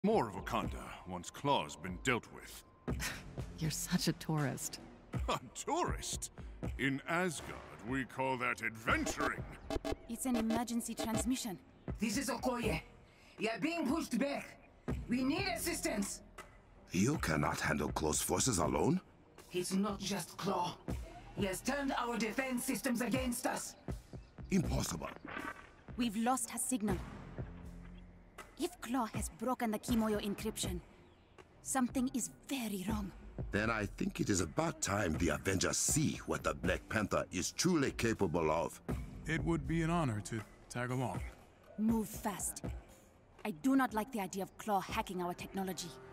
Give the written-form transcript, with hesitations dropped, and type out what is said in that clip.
More of Wakanda once Klaue's been dealt with. You're such a tourist. A tourist? In Asgard, we call that adventuring. It's an emergency transmission. This is Okoye. We are being pushed back. We need assistance. You cannot handle close forces alone? It's not just Klaue. He has turned our defense systems against us. Impossible. We've lost her signal. If Klaue has broken the Kimoyo encryption, something is very wrong. Then I think it is about time the Avengers see what the Black Panther is truly capable of. It would be an honor to tag along. Move fast. I do not like the idea of Klaue hacking our technology.